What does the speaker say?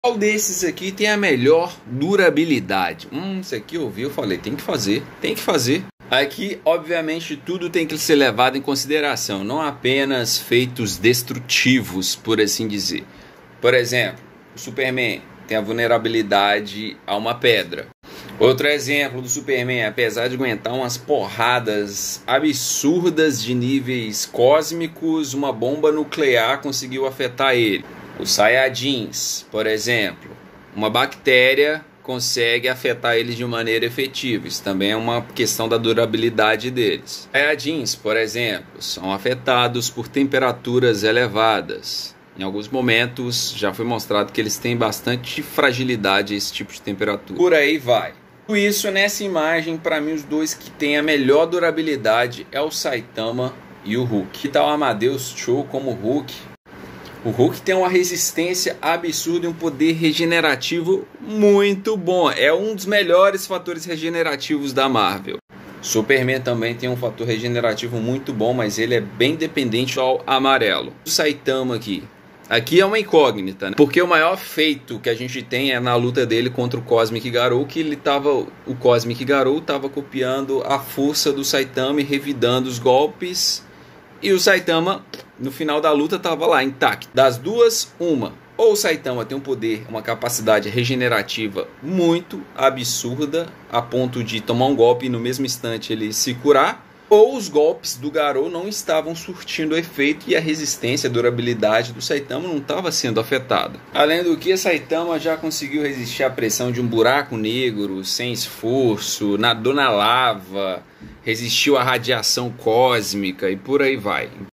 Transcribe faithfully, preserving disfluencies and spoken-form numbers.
Qual desses aqui tem a melhor durabilidade? Hum, isso aqui eu ouvi, eu falei, tem que fazer, tem que fazer. Aqui, obviamente, tudo tem que ser levado em consideração, não apenas feitos destrutivos, por assim dizer. Por exemplo, o Superman tem a vulnerabilidade a uma pedra. Outro exemplo do Superman, apesar de aguentar umas porradas absurdas de níveis cósmicos, uma bomba nuclear conseguiu afetar ele. Os Saiyajins, por exemplo, uma bactéria consegue afetar eles de maneira efetiva. Isso também é uma questão da durabilidade deles. Saiyajins, por exemplo, são afetados por temperaturas elevadas. Em alguns momentos já foi mostrado que eles têm bastante fragilidade a esse tipo de temperatura. Por aí vai. Por isso, nessa imagem, para mim, os dois que têm a melhor durabilidade é o Saitama e o Hulk. Que tal o Amadeus Cho como Hulk? O Hulk tem uma resistência absurda e um poder regenerativo muito bom. É um dos melhores fatores regenerativos da Marvel. Superman também tem um fator regenerativo muito bom, mas ele é bem dependente ao amarelo. O Saitama aqui. Aqui é uma incógnita, né? Porque o maior feito que a gente tem é na luta dele contra o Cosmic Garou, que ele tava, o Cosmic Garou estava copiando a força do Saitama e revidando os golpes. E o Saitama, no final da luta, estava lá, intacto. Das duas, uma. Ou o Saitama tem um poder, uma capacidade regenerativa muito absurda, a ponto de tomar um golpe e no mesmo instante ele se curar. Ou os golpes do Garou não estavam surtindo efeito e a resistência, a durabilidade do Saitama não estava sendo afetada. Além do que, Saitama já conseguiu resistir à pressão de um buraco negro sem esforço, nadou na lava, resistiu à radiação cósmica e por aí vai.